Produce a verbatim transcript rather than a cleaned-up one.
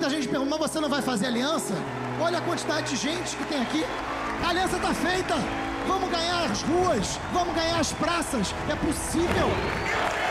Muita gente pergunta, mas você não vai fazer aliança? Olha a quantidade de gente que tem aqui. A aliança está feita. Vamos ganhar as ruas, vamos ganhar as praças. É possível.